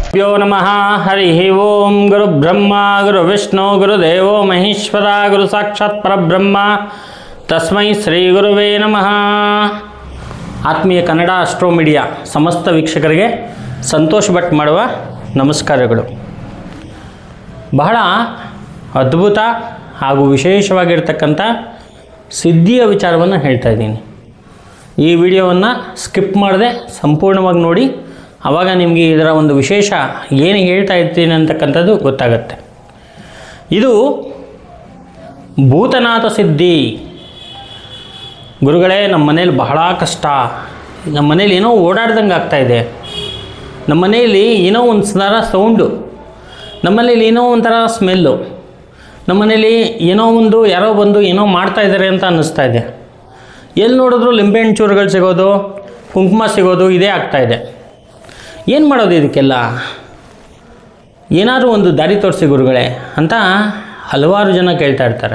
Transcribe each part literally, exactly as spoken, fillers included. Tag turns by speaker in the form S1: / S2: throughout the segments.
S1: यो नमः हरि ओम गुरु ब्रह्मा गुरु विष्णु गुरुदेवो महेश्वर गुरु साक्षात् परब्रह्म तस्मै ಶ್ರೀ ಗುರುವೇ ನಮಃ. ಆತ್ಮೀಯ ಕನ್ನಡ ಅಸ್ಟ್ರೋ ಮೀಡಿಯಾ ಸಮಸ್ತ ವೀಕ್ಷಕರಿಗೆ ಸಂತೋಷ್ ಭಟ್ ಮಾಡುವ ನಮಸ್ಕಾರಗಳು. ಬಹಳ ಅದ್ಭುತ ಹಾಗೂ ವಿಶೇಷವಾಗಿರ್ತಕ್ಕಂಥ ಸಿದ್ಧಿಯ ವಿಚಾರವನ್ನು ಹೇಳ್ತಾ ಇದ್ದೀನಿ. ಈ ವಿಡಿಯೋವನ್ನು ಸ್ಕಿಪ್ ಮಾಡದೆ ಸಂಪೂರ್ಣವಾಗಿ ನೋಡಿ, ಆವಾಗ ನಿಮಗೆ ಇದರ ಒಂದು ವಿಶೇಷ ಏನು ಹೇಳ್ತಾ ಇರ್ತೀನಿ ಅಂತಕ್ಕಂಥದ್ದು ಗೊತ್ತಾಗುತ್ತೆ. ಇದು ಭೂತನಾಥ ಸಿದ್ಧಿ. ಗುರುಗಳೇ, ನಮ್ಮ ಮನೇಲಿ ಬಹಳ ಕಷ್ಟ, ನಮ್ಮ ಮನೇಲಿ ಏನೋ ಓಡಾಡ್ದಂಗೆ ಆಗ್ತಾಯಿದೆ, ನಮ್ಮ ಮನೆಯಲ್ಲಿ ಏನೋ ಒಂದು ಥರ ಸೌಂಡು, ನಮ್ಮ ಮನೇಲಿ ಏನೋ ಒಂಥರ ಸ್ಮೆಲ್ಲು, ನಮ್ಮ ಮನೇಲಿ ಏನೋ ಒಂದು ಯಾರೋ ಬಂದು ಏನೋ ಮಾಡ್ತಾಯಿದ್ದಾರೆ ಅಂತ ಅನ್ನಿಸ್ತಾ ಇದೆ. ಎಲ್ಲಿ ನೋಡಿದ್ರು ಲಿಂಬೆಹಣ್ಣು ಚೂರುಗಳು ಸಿಗೋದು, ಕುಂಕುಮ ಸಿಗೋದು, ಇದೇ ಆಗ್ತಾಯಿದೆ. ಏನು ಮಾಡೋದು ಇದಕ್ಕೆಲ್ಲ? ಏನಾದರೂ ಒಂದು ದಾರಿ ತೋರಿಸಿ ಗುರುಗಳೇ ಅಂತ ಹಲವಾರು ಜನ ಕೇಳ್ತಾ ಇರ್ತಾರೆ.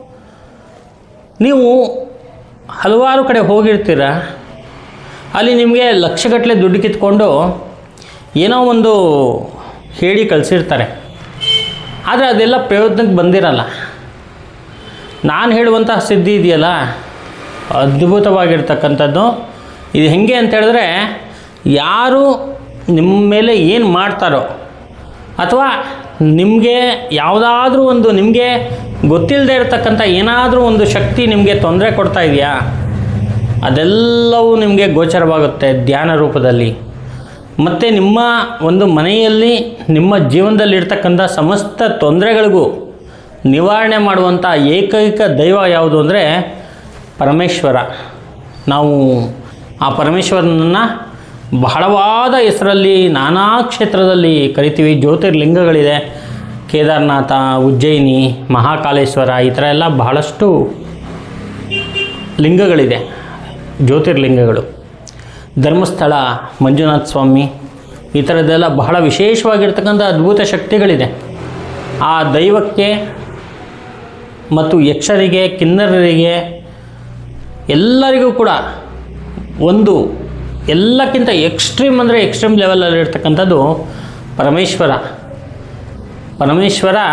S1: ನೀವು ಹಲವಾರು ಕಡೆ ಹೋಗಿರ್ತೀರ, ಅಲ್ಲಿ ನಿಮಗೆ ಲಕ್ಷಗಟ್ಟಲೆ ದುಡ್ಡು ಕಿತ್ಕೊಂಡು ಏನೋ ಒಂದು ಹೇಳಿ ಕಳಿಸಿರ್ತಾರೆ, ಆದರೆ ಅದೆಲ್ಲ ಪ್ರಯೋಜನಕ್ಕೆ ಬಂದಿರಲ್ಲ. ನಾನು ಹೇಳುವಂತಹ ಸಿದ್ಧಿ ಇದೆಯಲ್ಲ, ಅದ್ಭುತವಾಗಿರ್ತಕ್ಕಂಥದ್ದು. ಇದು ಹೆಂಗೆ ಅಂತ ಹೇಳಿದ್ರೆ, ಯಾರು ನಿಮ್ಮ ಮೇಲೆ ಏನು ಮಾಡ್ತಾರೋ ಅಥವಾ ನಿಮಗೆ ಯಾವುದಾದ್ರೂ ಒಂದು ನಿಮಗೆ ಗೊತ್ತಿಲ್ಲದೆ ಇರತಕ್ಕಂಥ ಏನಾದರೂ ಒಂದು ಶಕ್ತಿ ನಿಮಗೆ ತೊಂದರೆ ಕೊಡ್ತಾ ಇದೆಯಾ, ಅದೆಲ್ಲವೂ ನಿಮಗೆ ಗೋಚರವಾಗುತ್ತೆ ಧ್ಯಾನ ರೂಪದಲ್ಲಿ. ಮತ್ತು ನಿಮ್ಮ ಒಂದು ಮನೆಯಲ್ಲಿ ನಿಮ್ಮ ಜೀವನದಲ್ಲಿರ್ತಕ್ಕಂಥ ಸಮಸ್ತ ತೊಂದರೆಗಳಿಗೂ ನಿವಾರಣೆ ಮಾಡುವಂಥ ಏಕೈಕ ದೈವ ಯಾವುದು ಅಂದರೆ ಪರಮೇಶ್ವರ. ನಾವು ಆ ಪರಮೇಶ್ವರನನ್ನು ಬಹಳವಾದ ಹೆಸರಲ್ಲಿ ನಾನಾ ಕ್ಷೇತ್ರದಲ್ಲಿ ಕರಿತೀವಿ. ಜ್ಯೋತಿರ್ಲಿಂಗಗಳಿದೆ, ಕೇದಾರನಾಥ, ಉಜ್ಜಯಿನಿ, ಮಹಾಕಾಲೇಶ್ವರ, ಈ ಥರ ಎಲ್ಲ ಬಹಳಷ್ಟು ಲಿಂಗಗಳಿದೆ, ಜ್ಯೋತಿರ್ಲಿಂಗಗಳು. ಧರ್ಮಸ್ಥಳ ಮಂಜುನಾಥ ಸ್ವಾಮಿ, ಈ ಥರದ್ದೆಲ್ಲ ಬಹಳ ವಿಶೇಷವಾಗಿರ್ತಕ್ಕಂಥ ಅದ್ಭುತ ಶಕ್ತಿಗಳಿದೆ. ಆ ದೈವಕ್ಕೆ ಮತ್ತು ಯಕ್ಷರಿಗೆ, ಕಿನ್ನರರಿಗೆ ಎಲ್ಲರಿಗೂ ಕೂಡ ಒಂದು ಎಲ್ಲಕ್ಕಿಂತ ಎಕ್ಸ್ಟ್ರೀಮ್ ಅಂದರೆ ಎಕ್ಸ್ಟ್ರೀಮ್ ಲೆವೆಲಲ್ಲಿ ಇರ್ತಕ್ಕಂಥದ್ದು ಪರಮೇಶ್ವರ. ಪರಮೇಶ್ವರ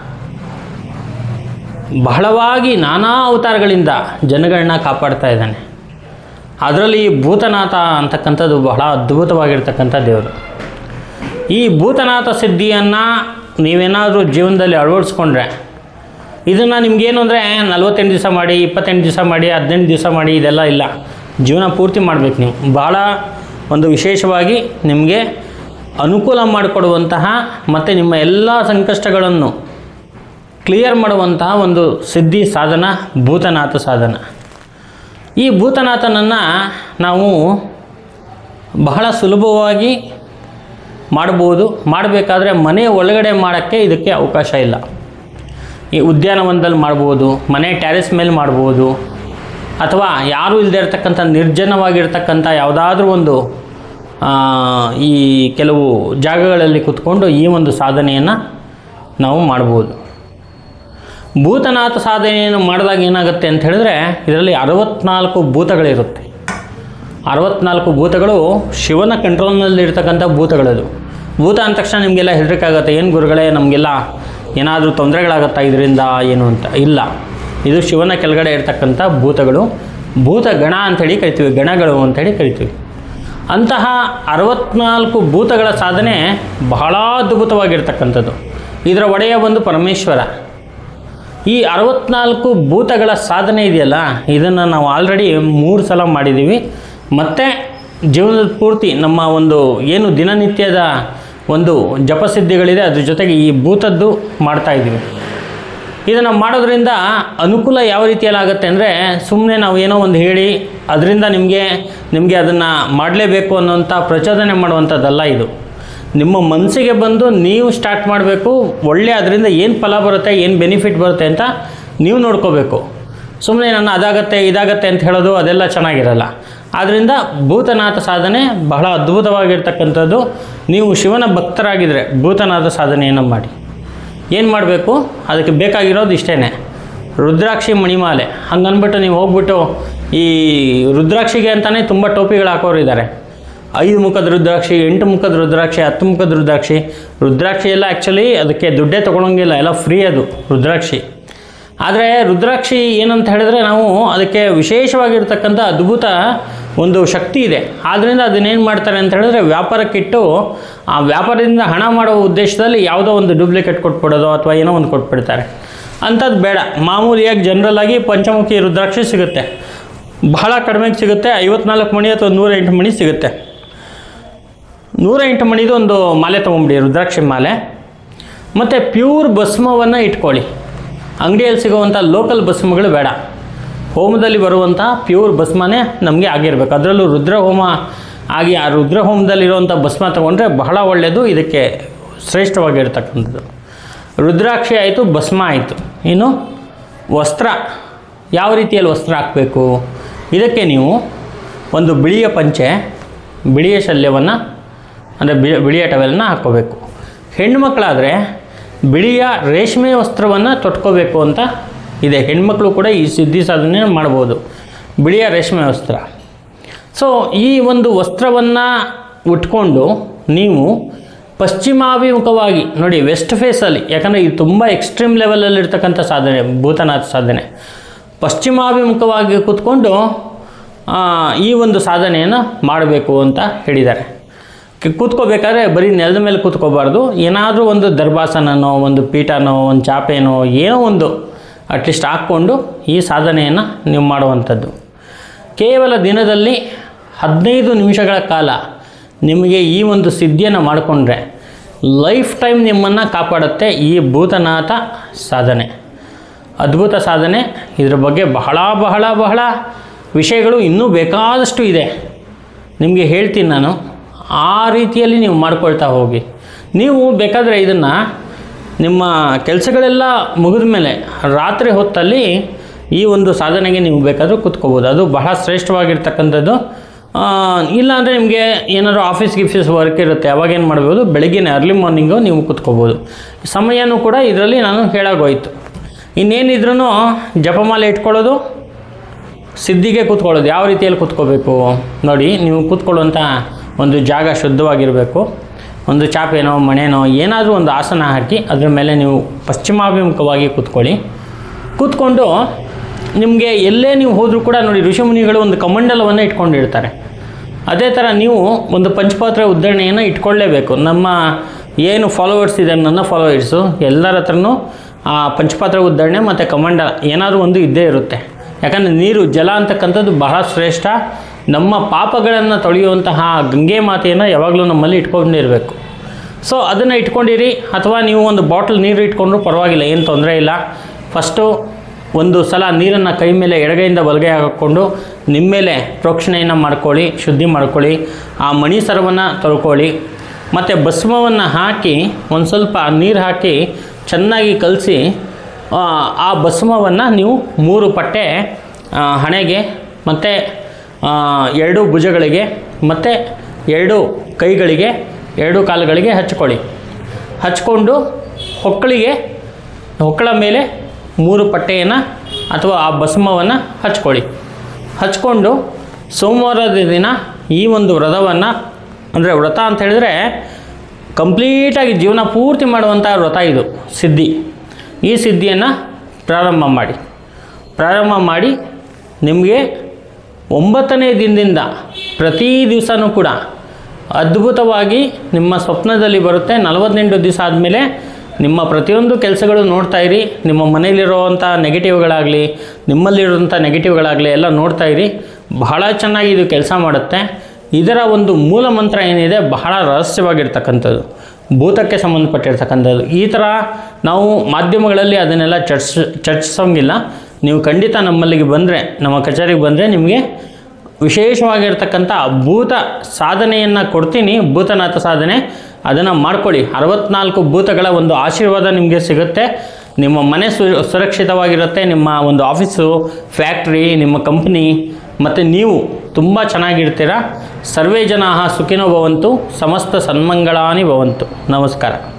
S1: ಬಹಳವಾಗಿ ನಾನಾ ಅವತಾರಗಳಿಂದ ಜನಗಳನ್ನ ಕಾಪಾಡ್ತಾ ಇದ್ದಾನೆ. ಅದರಲ್ಲಿ ಭೂತನಾಥ ಅಂತಕ್ಕಂಥದ್ದು ಬಹಳ ಅದ್ಭುತವಾಗಿರ್ತಕ್ಕಂಥ ದೇವರು. ಈ ಭೂತನಾಥ ಸಿದ್ಧಿಯನ್ನು ನೀವೇನಾದರೂ ಜೀವನದಲ್ಲಿ ಅಳವಡಿಸ್ಕೊಂಡ್ರೆ, ಇದನ್ನು ನಿಮಗೇನು ಅಂದರೆ ನಲ್ವತ್ತೆಂಟು ದಿವಸ ಮಾಡಿ, ಇಪ್ಪತ್ತೆಂಟು ದಿವಸ ಮಾಡಿ, ಹದಿನೆಂಟು ದಿವಸ ಮಾಡಿ, ಇದೆಲ್ಲ ಇಲ್ಲ. ಜೀವನ ಪೂರ್ತಿ ಮಾಡಬೇಕು ನೀವು. ಭಾಳ ಒಂದು ವಿಶೇಷವಾಗಿ ನಿಮಗೆ ಅನುಕೂಲ ಮಾಡಿಕೊಡುವಂತಹ ಮತ್ತು ನಿಮ್ಮ ಎಲ್ಲ ಸಂಕಷ್ಟಗಳನ್ನು ಕ್ಲಿಯರ್ ಮಾಡುವಂತಹ ಒಂದು ಸಿದ್ಧಿ ಸಾಧನ ಭೂತನಾಥ ಸಾಧನ. ಈ ಭೂತನಾಥನನ್ನು ನಾವು ಬಹಳ ಸುಲಭವಾಗಿ ಮಾಡ್ಬೋದು. ಮಾಡಬೇಕಾದ್ರೆ ಮನೆ ಒಳಗಡೆ ಮಾಡೋಕ್ಕೆ ಇದಕ್ಕೆ ಅವಕಾಶ ಇಲ್ಲ. ಈ ಉದ್ಯಾನವನದಲ್ಲಿ ಮಾಡ್ಬೋದು, ಮನೆ ಟ್ಯಾರಿಸ್ ಮೇಲೆ ಮಾಡ್ಬೋದು, ಅಥವಾ ಯಾರೂ ಇಲ್ಲದೆ ಇರತಕ್ಕಂಥ ನಿರ್ಜನವಾಗಿರ್ತಕ್ಕಂಥ ಯಾವುದಾದ್ರೂ ಒಂದು ಈ ಕೆಲವು ಜಾಗಗಳಲ್ಲಿ ಕೂತ್ಕೊಂಡು ಈ ಒಂದು ಸಾಧನೆಯನ್ನು ನಾವು ಮಾಡ್ಬೋದು. ಭೂತನಾಥ ಸಾಧನೆಯನ್ನು ಮಾಡಿದಾಗ ಏನಾಗುತ್ತೆ ಅಂತ ಹೇಳಿದ್ರೆ, ಇದರಲ್ಲಿ ಅರವತ್ತ್ನಾಲ್ಕು ಭೂತಗಳಿರುತ್ತೆ. ಅರವತ್ತ್ನಾಲ್ಕು ಭೂತಗಳು ಶಿವನ ಕಂಟ್ರೋಲ್ನಲ್ಲಿರ್ತಕ್ಕಂಥ ಭೂತಗಳದು. ಭೂತ ಅಂದ ತಕ್ಷಣ ನಿಮಗೆಲ್ಲ ಹೆದರಿಕೆ ಆಗುತ್ತೆ, ಏನು ಗುರುಗಳೇ ನಮಗೆಲ್ಲ ಏನಾದರೂ ತೊಂದರೆಗಳಾಗುತ್ತಾ ಇದರಿಂದ ಏನು ಅಂತ. ಇಲ್ಲ, ಇದು ಶಿವನ ಕೆಳಗಡೆ ಇರ್ತಕ್ಕಂಥ ಭೂತಗಳು. ಭೂತ ಗಣ ಅಂಥೇಳಿ ಕರಿತೀವಿ, ಗಣಗಳು ಅಂಥೇಳಿ ಕರಿತೀವಿ. ಅಂತಹ ಅರವತ್ತ್ನಾಲ್ಕು ಭೂತಗಳ ಸಾಧನೆ ಬಹಳ ಅದ್ಭುತವಾಗಿರ್ತಕ್ಕಂಥದ್ದು. ಇದರ ಒಡೆಯ ಬಂದು ಪರಮೇಶ್ವರ. ಈ ಅರವತ್ತ್ನಾಲ್ಕು ಭೂತಗಳ ಸಾಧನೆ ಇದೆಯಲ್ಲ, ಇದನ್ನು ನಾವು ಆಲ್ರೆಡಿ ಮೂರು ಸಲ ಮಾಡಿದ್ದೀವಿ. ಮತ್ತು ಜೀವನದ ಪೂರ್ತಿ ನಮ್ಮ ಒಂದು ಏನು ದಿನನಿತ್ಯದ ಒಂದು ಜಪಸಿದ್ಧಿಗಳಿದೆ, ಅದ್ರ ಜೊತೆಗೆ ಈ ಭೂತದ್ದು ಮಾಡ್ತಾಯಿದ್ದೀವಿ. ಇದನ್ನು ಮಾಡೋದ್ರಿಂದ ಅನುಕೂಲ ಯಾವ ರೀತಿಯಲ್ಲಿ ಆಗುತ್ತೆ ಅಂದರೆ, ಸುಮ್ಮನೆ ನಾವು ಏನೋ ಒಂದು ಹೇಳಿ ಅದರಿಂದ ನಿಮಗೆ ನಿಮಗೆ ಅದನ್ನು ಮಾಡಲೇಬೇಕು ಅನ್ನೋಂಥ ಪ್ರಚೋದನೆ ಮಾಡುವಂಥದ್ದಲ್ಲ ಇದು. ನಿಮ್ಮ ಮನಸ್ಸಿಗೆ ಬಂದು ನೀವು ಸ್ಟಾರ್ಟ್ ಮಾಡಬೇಕು. ಒಳ್ಳೆ ಅದರಿಂದ ಏನು ಫಲ ಬರುತ್ತೆ, ಏನು ಬೆನಿಫಿಟ್ ಬರುತ್ತೆ ಅಂತ ನೀವು ನೋಡ್ಕೋಬೇಕು. ಸುಮ್ಮನೆ ನನ್ನ ಅದಾಗತ್ತೆ ಇದಾಗತ್ತೆ ಅಂತ ಹೇಳೋದು ಅದೆಲ್ಲ ಚೆನ್ನಾಗಿರಲ್ಲ. ಆದ್ದರಿಂದ ಭೂತನಾಥ ಸಾಧನೆ ಬಹಳ ಅದ್ಭುತವಾಗಿರ್ತಕ್ಕಂಥದ್ದು. ನೀವು ಶಿವನ ಭಕ್ತರಾಗಿದ್ದರೆ ಭೂತನಾಥ ಸಾಧನೆಯನ್ನು ಮಾಡಿ. ಏನು ಮಾಡಬೇಕು, ಅದಕ್ಕೆ ಬೇಕಾಗಿರೋದು ಇಷ್ಟೇ, ರುದ್ರಾಕ್ಷಿ ಮಣಿಮಾಲೆ. ಹಂಗನ್ಬಿಟ್ಟು ನೀವು ಹೋಗ್ಬಿಟ್ಟು ಈ ರುದ್ರಾಕ್ಷಿಗೆ ಅಂತಲೇ ತುಂಬ ಟೋಪಿಗಳು ಹಾಕೋರು ಇದ್ದಾರೆ. ಐದು ಮುಖದ ರುದ್ರಾಕ್ಷಿ, ಎಂಟು ಮುಖದ ರುದ್ರಾಕ್ಷಿ, ಹತ್ತು ಮುಖದ ರುದ್ರಾಕ್ಷಿ. ರುದ್ರಾಕ್ಷಿ ಎಲ್ಲ ಆ್ಯಕ್ಚುಲಿ ಅದಕ್ಕೆ ದುಡ್ಡೇ ತೊಗೊಳಂಗಿಲ್ಲ, ಎಲ್ಲ ಫ್ರೀ ಅದು ರುದ್ರಾಕ್ಷಿ. ಆದರೆ ರುದ್ರಾಕ್ಷಿ ಏನಂತ ಹೇಳಿದ್ರೆ ನಾವು ಅದಕ್ಕೆ ವಿಶೇಷವಾಗಿರ್ತಕ್ಕಂಥ ಅದ್ಭುತ ಒಂದು ಶಕ್ತಿ ಇದೆ. ಆದ್ದರಿಂದ ಅದನ್ನೇನು ಮಾಡ್ತಾರೆ ಅಂತ ಹೇಳಿದ್ರೆ ವ್ಯಾಪಾರಕ್ಕಿಟ್ಟು ಆ ವ್ಯಾಪಾರದಿಂದ ಹಣ ಮಾಡುವ ಉದ್ದೇಶದಲ್ಲಿ ಯಾವುದೋ ಒಂದು ಡೂಪ್ಲಿಕೇಟ್ ಕೊಟ್ಬಿಡೋದು ಅಥವಾ ಏನೋ ಒಂದು ಕೊಟ್ಬಿಡ್ತಾರೆ. ಅಂಥದ್ದು ಬೇಡ. ಮಾಮೂಲಿಯಾಗಿ ಜನರಲ್ಲಾಗಿ ಪಂಚಮುಖಿ ರುದ್ರಾಕ್ಷಿ ಸಿಗುತ್ತೆ, ಬಹಳ ಕಡಿಮೆಗೆ ಸಿಗುತ್ತೆ. ಐವತ್ನಾಲ್ಕು ಮಣಿ ಅಥವಾ ನೂರ ಎಂಟು ಮಣಿ ಸಿಗುತ್ತೆ. ನೂರ ಎಂಟು ಮಣಿದು ಒಂದು ಮಾಲೆ ತೊಗೊಂಬಿಡಿ, ರುದ್ರಾಕ್ಷಿ ಮಾಲೆ. ಮತ್ತು ಪ್ಯೂರ್ ಭಸ್ಮವನ್ನು ಇಟ್ಕೊಳ್ಳಿ. ಅಂಗಡಿಯಲ್ಲಿ ಸಿಗುವಂಥ ಲೋಕಲ್ ಭಸ್ಮಗಳು ಬೇಡ. ಹೋಮದಲ್ಲಿ ಬರುವಂಥ ಪ್ಯೂರ್ ಭಸ್ಮನೇ ನಮಗೆ ಆಗಿರಬೇಕು. ಅದರಲ್ಲೂ ರುದ್ರ ಹೋಮ ಆಗಿ ಆ ರುದ್ರ ಹೋಮದಲ್ಲಿರುವಂಥ ಭಸ್ಮ ತೊಗೊಂಡ್ರೆ ಬಹಳ ಒಳ್ಳೆಯದು, ಇದಕ್ಕೆ ಶ್ರೇಷ್ಠವಾಗಿರ್ತಕ್ಕಂಥದ್ದು. ರುದ್ರಾಕ್ಷಿ ಆಯಿತು, ಭಸ್ಮ ಆಯಿತು. ಇನ್ನು ವಸ್ತ್ರ, ಯಾವ ರೀತಿಯಲ್ಲಿ ವಸ್ತ್ರ ಹಾಕಬೇಕು? ಇದಕ್ಕೆ ನೀವು ಒಂದು ಬಿಳಿಯ ಪಂಚೆ, ಬಿಳಿಯ ಶಲ್ಯವನ್ನು ಅಂದರೆ ಬಿಳಿ ಬಿಳಿಯ ಟವೆಲನ್ನು ಹಾಕ್ಕೋಬೇಕು. ಹೆಣ್ಣುಮಕ್ಕಳಾದರೆ ಬಿಳಿಯ ರೇಷ್ಮೆ ವಸ್ತ್ರವನ್ನು ತೊಟ್ಕೋಬೇಕು ಅಂತ ಇದೆ. ಹೆಣ್ಮಕ್ಳು ಕೂಡ ಈ ಸಿದ್ಧಿ ಸಾಧನೆ ಮಾಡ್ಬೋದು, ಬಿಳಿಯ ರೇಷ್ಮೆ ವಸ್ತ್ರ. ಸೊ ಈ ಒಂದು ವಸ್ತ್ರವನ್ನು ಉಟ್ಕೊಂಡು ನೀವು ಪಶ್ಚಿಮಾಭಿಮುಖವಾಗಿ ನೋಡಿ, ವೆಸ್ಟ್ ಫೇಸಲ್ಲಿ, ಯಾಕಂದರೆ ಇದು ತುಂಬ ಎಕ್ಸ್ಟ್ರೀಮ್ ಲೆವೆಲಲ್ಲಿರ್ತಕ್ಕಂಥ ಸಾಧನೆ, ಭೂತನಾಥ ಸಾಧನೆ. ಪಶ್ಚಿಮಾಭಿಮುಖವಾಗಿ ಕೂತ್ಕೊಂಡು ಈ ಒಂದು ಸಾಧನೆಯನ್ನು ಮಾಡಬೇಕು ಅಂತ ಹೇಳಿದ್ದಾರೆ. ಕೂತ್ಕೋಬೇಕಾದ್ರೆ ಬರೀ ನೆಲದ ಮೇಲೆ ಕೂತ್ಕೋಬಾರ್ದು. ಏನಾದರೂ ಒಂದು ದರ್ಭಾಸನನೋ, ಒಂದು ಪೀಠನೋ, ಒಂದು ಚಾಪೆನೋ, ಏನೋ ಒಂದು ಅಟ್ಲೀಸ್ಟ್ ಹಾಕ್ಕೊಂಡು ಈ ಸಾಧನೆಯನ್ನು ನೀವು ಮಾಡುವಂಥದ್ದು. ಕೇವಲ ದಿನದಲ್ಲಿ ಹದಿನೈದು ನಿಮಿಷಗಳ ಕಾಲ ನಿಮಗೆ ಈ ಒಂದು ಸಿದ್ಧಿಯನ್ನು ಮಾಡಿಕೊಂಡ್ರೆ ಲೈಫ್ ಟೈಮ್ ನಿಮ್ಮನ್ನು ಕಾಪಾಡುತ್ತೆ ಈ ಭೂತನಾಥ ಸಾಧನೆ. ಅದ್ಭುತ ಸಾಧನೆ. ಇದರ ಬಗ್ಗೆ ಬಹಳ ಬಹಳ ಬಹಳ ವಿಷಯಗಳು ಇನ್ನೂ ಬೇಕಾದಷ್ಟು ಇದೆ, ನಿಮಗೆ ಹೇಳ್ತೀನಿ ನಾನು. ಆ ರೀತಿಯಲ್ಲಿ ನೀವು ಮಾಡ್ಕೊಳ್ತಾ ಹೋಗಿ. ನೀವು ಬೇಕಾದರೆ ಇದನ್ನು ನಿಮ್ಮ ಕೆಲಸಗಳೆಲ್ಲ ಮುಗಿದ ಮೇಲೆ ರಾತ್ರಿ ಹೊತ್ತಲ್ಲಿ ಈ ಒಂದು ಸಾಧನೆಗೆ ನೀವು ಬೇಕಾದರೂ ಕೂತ್ಕೋಬೋದು. ಅದು ಬಹಳ ಶ್ರೇಷ್ಠವಾಗಿರ್ತಕ್ಕಂಥದ್ದು. ಇಲ್ಲಾಂದರೆ ನಿಮಗೆ ಏನಾದರೂ ಆಫೀಸ್ ಗಿಫೀಸ್ ವರ್ಕ್ ಇರುತ್ತೆ, ಅವಾಗೇನು ಮಾಡ್ಬೋದು, ಬೆಳಗ್ಗೆನೇ ಅರ್ಲಿ ಮಾರ್ನಿಂಗು ನೀವು ಕೂತ್ಕೋಬೋದು. ಸಮಯನೂ ಕೂಡ ಇದರಲ್ಲಿ ನಾನು ಹೇಳಾಗೋಯ್ತು. ಇನ್ನೇನಿದ್ರೂ ಜಪಮಾಲೆ ಇಟ್ಕೊಳ್ಳೋದು, ಸಿದ್ಧಿಗೆ ಕೂತ್ಕೊಳ್ಳೋದು. ಯಾವ ರೀತಿಯಲ್ಲಿ ಕೂತ್ಕೋಬೇಕು ನೋಡಿ, ನೀವು ಕೂತ್ಕೊಳ್ಳುವಂಥ ಒಂದು ಜಾಗ ಶುದ್ಧವಾಗಿರಬೇಕು. ಒಂದು ಚಾಪೇನೋ ಮಣೇನೋ ಏನಾದರೂ ಒಂದು ಆಸನ ಹಾಕಿ ಅದರ ಮೇಲೆ ನೀವು ಪಶ್ಚಿಮಾಭಿಮುಖವಾಗಿ ಕೂತ್ಕೊಳ್ಳಿ. ಕೂತ್ಕೊಂಡು ನಿಮಗೆ ಎಲ್ಲೇ ನೀವು ಹೋದರೂ ಕೂಡ ನೋಡಿ, ಋಷಿಮುನಿಗಳು ಒಂದು ಕಮಂಡಲವನ್ನು ಇಟ್ಕೊಂಡಿರ್ತಾರೆ. ಅದೇ ಥರ ನೀವು ಒಂದು ಪಂಚಪಾತ್ರೆ ಉದ್ಧರಣೆಯನ್ನು ಇಟ್ಕೊಳ್ಳೇಬೇಕು. ನಮ್ಮ ಏನು ಫಾಲೋವರ್ಸ್ ಇದೆ, ನನ್ನ ಫಾಲೋವರ್ಸು ಎಲ್ಲರ ಹತ್ರನೂ ಆ ಪಂಚಪಾತ್ರೆ ಉದ್ಧರಣೆ ಮತ್ತು ಕಮಂಡಲ ಏನಾದರೂ ಒಂದು ಇದ್ದೇ ಇರುತ್ತೆ. ಯಾಕಂದರೆ ನೀರು, ಜಲ ಅಂತಕ್ಕಂಥದ್ದು ಬಹಳ ಶ್ರೇಷ್ಠ. ನಮ್ಮ ಪಾಪಗಳನ್ನು ತೊಳೆಯುವಂತಹ ಗಂಗೆ ಮಾತೆಯನ್ನು ಯಾವಾಗಲೂ ನಮ್ಮಲ್ಲಿ ಇಟ್ಕೊಂಡಿರಬೇಕು. ಸೊ ಅದನ್ನು ಇಟ್ಕೊಂಡಿರಿ. ಅಥವಾ ನೀವು ಒಂದು ಬಾಟಲ್ ನೀರು ಇಟ್ಕೊಂಡ್ರೂ ಪರವಾಗಿಲ್ಲ, ಏನು ತೊಂದರೆ ಇಲ್ಲ. ಫಸ್ಟು ಒಂದು ಸಲ ನೀರನ್ನು ಕೈ ಮೇಲೆ ಎಡಗೈಯಿಂದ ಬಲಗೈ ಹಾಕ್ಕೊಂಡು ನಿಮ್ಮ ಮೇಲೆ ಪ್ರೋಕ್ಷಣೆಯನ್ನು ಮಾಡ್ಕೊಳ್ಳಿ, ಶುದ್ಧಿ ಮಾಡ್ಕೊಳ್ಳಿ. ಆ ಮಣಿ ಸರವನ್ನು ತೊಳ್ಕೊಳ್ಳಿ. ಮತ್ತು ಭಸ್ಮವನ್ನು ಹಾಕಿ ಒಂದು ಸ್ವಲ್ಪ ನೀರು ಹಾಕಿ ಚೆನ್ನಾಗಿ ಕಲಸಿ ಆ ಭಸ್ಮವನ್ನು ನೀವು ಮೂರು ಪಟ್ಟೆ ಹಣೆಗೆ ಮತ್ತು ಎರಡು ಭುಜಗಳಿಗೆ ಮತ್ತು ಎರಡು ಕೈಗಳಿಗೆ, ಎರಡು ಕಾಲುಗಳಿಗೆ ಹಚ್ಕೊಳ್ಳಿ. ಹಚ್ಕೊಂಡು ಹೊಕ್ಕಳಿಗೆ, ಹೊಕ್ಕಳ ಮೇಲೆ ಮೂರು ಪಟ್ಟೆಯನ್ನು ಅಥವಾ ಆ ಭಸ್ಮವನ್ನು ಹಚ್ಕೊಳ್ಳಿ. ಹಚ್ಕೊಂಡು ಸೋಮವಾರದ ದಿನ ಈ ಒಂದು ವ್ರತವನ್ನು, ಅಂದರೆ ವ್ರತ ಅಂತ ಹೇಳಿದ್ರೆ ಕಂಪ್ಲೀಟಾಗಿ ಜೀವನ ಪೂರ್ತಿ ಮಾಡುವಂಥ ವ್ರತ ಇದು, ಸಿದ್ಧಿ. ಈ ಸಿದ್ಧಿಯನ್ನು ಪ್ರಾರಂಭ ಮಾಡಿ ಪ್ರಾರಂಭ ಮಾಡಿ ನಿಮಗೆ ಒಂಬತ್ತನೇ ದಿನದಿಂದ ಪ್ರತಿ ದಿವಸನೂ ಕೂಡ ಅದ್ಭುತವಾಗಿ ನಿಮ್ಮ ಸ್ವಪ್ನದಲ್ಲಿ ಬರುತ್ತೆ. ನಲವತ್ತೆಂಟು ದಿವಸ ಆದಮೇಲೆ ನಿಮ್ಮ ಪ್ರತಿಯೊಂದು ಕೆಲಸಗಳು ನೋಡ್ತಾ ಇರಿ. ನಿಮ್ಮ ಮನೆಯಲ್ಲಿರುವಂಥ ನೆಗೆಟಿವ್ಗಳಾಗಲಿ, ನಿಮ್ಮಲ್ಲಿರುವಂಥ ನೆಗೆಟಿವ್ಗಳಾಗಲಿ ಎಲ್ಲ ನೋಡ್ತಾ ಇರಿ. ಬಹಳ ಚೆನ್ನಾಗಿ ಇದು ಕೆಲಸ ಮಾಡುತ್ತೆ. ಇದರ ಒಂದು ಮೂಲ ಮಂತ್ರ ಏನಿದೆ ಬಹಳ ರಹಸ್ಯವಾಗಿರ್ತಕ್ಕಂಥದ್ದು, ಭೂತಕ್ಕೆ ಸಂಬಂಧಪಟ್ಟಿರ್ತಕ್ಕಂಥದ್ದು. ಈ ಥರ ನಾವು ಮಾಧ್ಯಮಗಳಲ್ಲಿ ಅದನ್ನೆಲ್ಲ ಚರ್ಚ ಚರ್ಚಿಸೋಂಗಿಲ್ಲ. ನೀವು ಖಂಡಿತ ನಮ್ಮಲ್ಲಿಗೆ ಬಂದರೆ, ನಮ್ಮ ಕಚೇರಿಗೆ ಬಂದರೆ ನಿಮಗೆ ವಿಶೇಷವಾಗಿರ್ತಕ್ಕಂಥ ಭೂತ ಸಾಧನೆಯನ್ನು ಕೊಡ್ತೀನಿ, ಭೂತನಾಥ ಸಾಧನೆ. ಅದನ್ನು ಮಾಡ್ಕೊಳ್ಳಿ. ಅರವತ್ನಾಲ್ಕು ಭೂತಗಳ ಒಂದು ಆಶೀರ್ವಾದ ನಿಮಗೆ ಸಿಗುತ್ತೆ. ನಿಮ್ಮ ಮನೆ ಸು ಸುರಕ್ಷಿತವಾಗಿರುತ್ತೆ. ನಿಮ್ಮ ಒಂದು ಆಫೀಸು, ಫ್ಯಾಕ್ಟ್ರಿ, ನಿಮ್ಮ ಕಂಪ್ನಿ ಮತ್ತು ನೀವು ತುಂಬ ಚೆನ್ನಾಗಿರ್ತೀರ. ಸರ್ವೇ ಜನಾಃ ಸುಖಿನೋ ಭವಂತು, ಸಮಸ್ತ ಸನ್ಮಂಗಳಾನಿ ಭವಂತು. ನಮಸ್ಕಾರ.